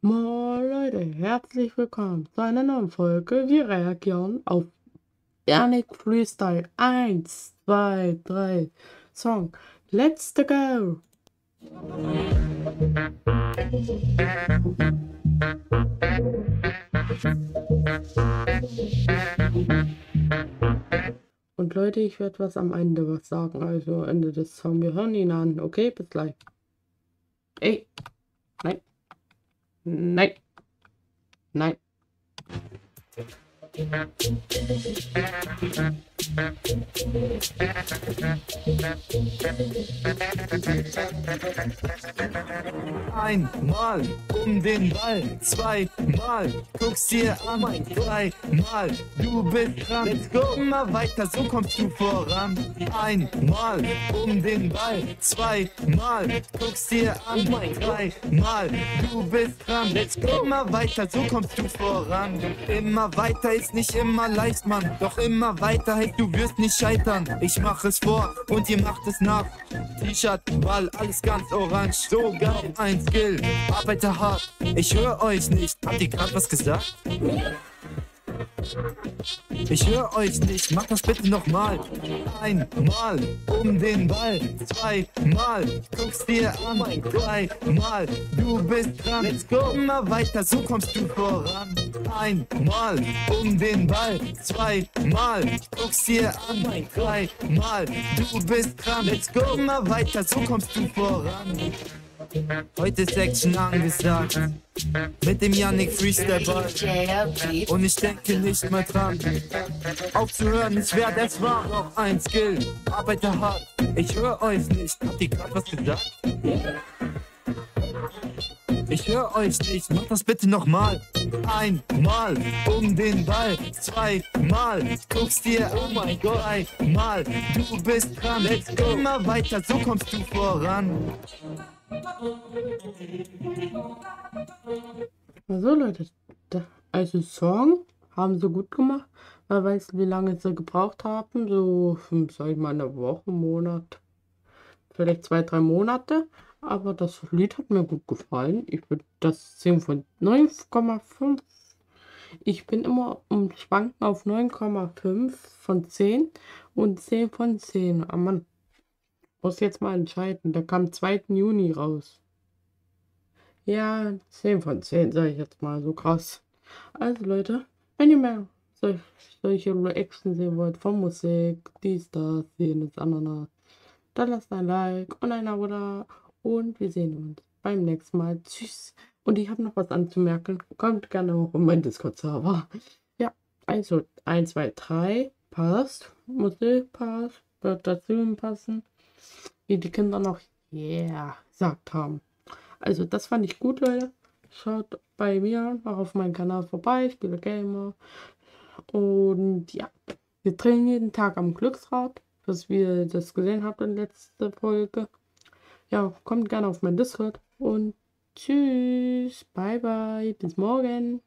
Moin Leute, herzlich willkommen zu einer neuen Folge. Wir reagieren auf Yannick Freestyle 1, 2, 3 Song. Let's go! Und Leute, ich werde was am Ende was sagen, also Ende des Songs. Wir hören ihn an, okay? Bis gleich. Ey, nein, nein, nein. Einmal um den Ball, zweimal guckst dir an, dreimal du bist dran. Let's go! Immer weiter, so kommst du voran. Einmal um den Ball, zweimal guckst dir an, dreimal du bist dran. Let's go! Immer weiter, so kommst du voran. Immer weiter ist nicht immer leicht, Mann. Doch immer weiter, hey, du wirst nicht scheitern. Ich mach es vor und ihr macht es nach. T-Shirt, Ball, alles ganz orange. So geil, ein Skill, arbeite hart. Ich höre euch nicht. Habt ihr grad was gesagt? Ich höre euch nicht, mach das bitte nochmal. Einmal um den Ball, zweimal guckst dir an, dreimal du bist dran. Let's go! Immer weiter, so kommst du voran. Einmal um den Ball, zweimal guckst dir an, dreimal du bist dran. Let's go! Immer weiter, so kommst du voran. Heute ist Action angesagt, mit dem Yannick Freestyle Ball. Und ich denke nicht mehr dran, aufzuhören, ich werde es wahr. Noch ein Skill, arbeite hart, ich höre euch nicht. Habt ihr grad was gesagt? Ich höre euch nicht, mach das bitte nochmal. Einmal um den Ball, zweimal guckst dir an, dreimal du bist dran. Let's go! Immer weiter, so kommst du voran. Also Leute, also Song haben sie gut gemacht, weil weißt du, wie lange sie gebraucht haben? So, sag ich mal, eine Woche, Monat, vielleicht 2, 3 Monate. Aber das Lied hat mir gut gefallen. Ich würde das 10 von 9,5. Ich bin immer um Schwanken auf 9,5 von 10 und 10 von 10. Aber man muss jetzt mal entscheiden. Der kam 2. Juni raus. Ja, 10 von 10, sage ich jetzt mal, so krass. Also Leute, wenn ihr mehr solche Reaction sehen wollt von Musik, dies, das, jenes, Ananas, dann lasst ein Like und ein Abo da und wir sehen uns beim nächsten Mal. Tschüss. Und ich habe noch was anzumerken. Kommt gerne auch in meinen Discord-Server. Ja, also 1, 2, 3 passt. Musik passt. Wird dazu passen. Wie die Kinder noch gesagt haben. Also das fand ich gut, Leute. Schaut bei mir auch auf meinem Kanal vorbei. Ich spiele Gamer. Und ja, wir drehen jeden Tag am Glücksrad, dass wir das gesehen habt in der letzten Folge. Ja, kommt gerne auf mein Discord und tschüss, bye bye, bis morgen.